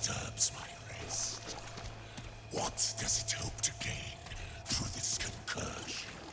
disturbs my rest. What does it hope to gain through this concursion?